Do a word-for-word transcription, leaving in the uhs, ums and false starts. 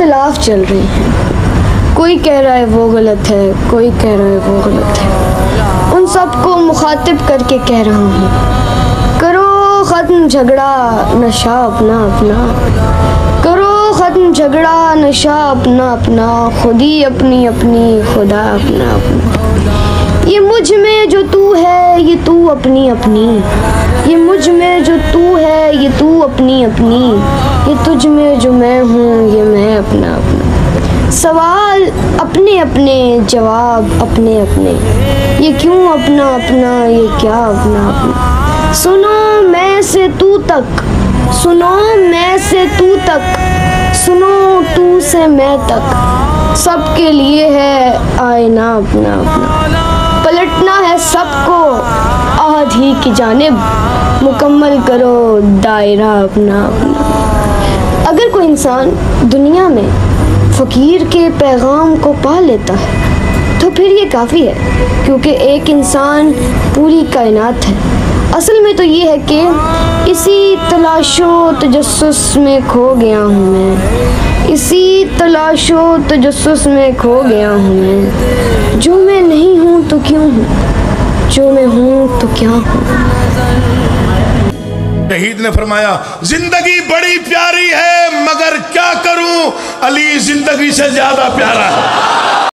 اختلاف چل رہے ہیں، کوئی کہہ رہا ہے وہ غلط ہے، کوئی کہہ رہا ہے وہ غلط ہے۔ ان سب کو مخاطب کر کے کہہ رہا ہوں، کرو ختم جھگڑا نشہ اپنا اپنا، کرو ختم جھگڑا نشہ اپنا اپنا، خود ہی اپنی اپنی خدا اپنا اپنا۔ یہ مجھ میں جو تو ہے یہ تو اپنی اپنی، یہ مجھ میں جو تو ہے یہ تو اپنی اپنی، یہ تجھ میں جو میں ہوں یہ میں اپنا اپنا۔ سوال اپنے اپنے، جواب اپنے اپنے، یہ کیوں اپنا اپنا، یہ کیا اپنا اپنا۔ سنو میں سے تو تک، سنو میں سے تو تک، سنو تو سے میں تک، سب کے لیے ہے آئینہ اپنا اپنا۔ پلٹنا ہے سب کو عہد ہی کی جانب، مکمل کرو دائرہ اپنا اپنا۔ اگر کوئی انسان دنیا میں فقیر کے پیغام کو پا لیتا ہے تو پھر یہ کافی ہے، کیونکہ ایک انسان پوری کائنات ہے۔ اصل میں تو یہ ہے کہ اسی تلاش و تجسس میں کھو گیا ہوں میں، اسی تلاش و تجسس میں کھو گیا ہوں میں، جو میں نہیں ہوں تو کیوں ہوں، جو میں ہوں تو کیا ہوں۔ شہید نے فرمایا زندگی بڑی پیاری ہے مگر کیا کروں، علی زندگی سے زیادہ پیارا ہے۔